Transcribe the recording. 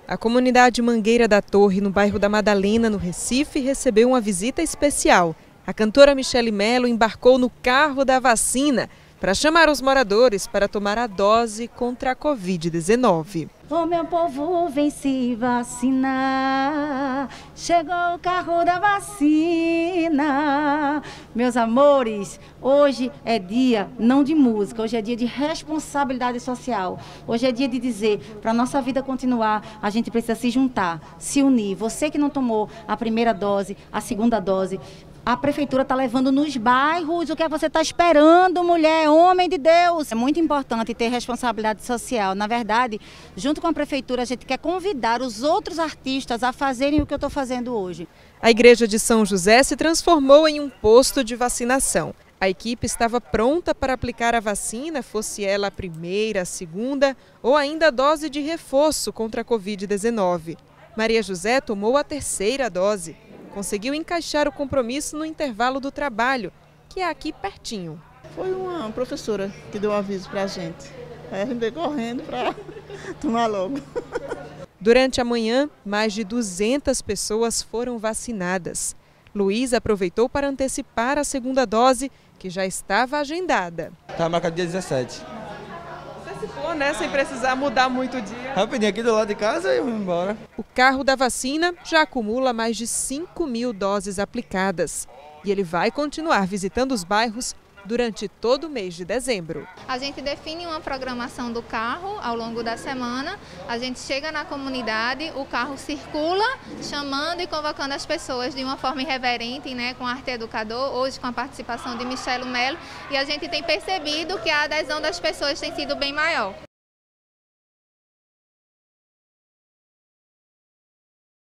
A comunidade Mangueira da Torre, no bairro da Madalena, no Recife, recebeu uma visita especial. A cantora Michele Melo embarcou no carro da vacina para chamar os moradores para tomar a dose contra a Covid-19. Ô meu povo, vem se vacinar, chegou o carro da vacina. Meus amores, hoje é dia não de música, hoje é dia de responsabilidade social. Hoje é dia de dizer, para a nossa vida continuar, a gente precisa se juntar, se unir. Você que não tomou a primeira dose, a segunda dose, a prefeitura está levando nos bairros. O que você está esperando, mulher, homem de Deus? É muito importante ter responsabilidade social. Na verdade, junto com a prefeitura, a gente quer convidar os outros artistas a fazerem o que eu estou fazendo hoje. A igreja de São José se transformou em um posto de vacinação. A equipe estava pronta para aplicar a vacina, fosse ela a primeira, a segunda ou ainda a dose de reforço contra a Covid-19. Maria José tomou a terceira dose. Conseguiu encaixar o compromisso no intervalo do trabalho, que é aqui pertinho. Foi uma professora que deu aviso para a gente. Aí a gente veio correndo para tomar logo. Durante a manhã, mais de 200 pessoas foram vacinadas. Luiz aproveitou para antecipar a segunda dose, que já estava agendada. Estava marcado dia 17. Antecipou, né? Sem precisar mudar muito o dia. Rapidinho aqui do lado de casa e eu vou embora. O carro da vacina já acumula mais de 5.000 doses aplicadas. E ele vai continuar visitando os bairros durante todo o mês de dezembro. A gente define uma programação do carro ao longo da semana, a gente chega na comunidade, o carro circula, chamando e convocando as pessoas de uma forma irreverente, né, com arte educador, hoje com a participação de Michele Melo, e a gente tem percebido que a adesão das pessoas tem sido bem maior.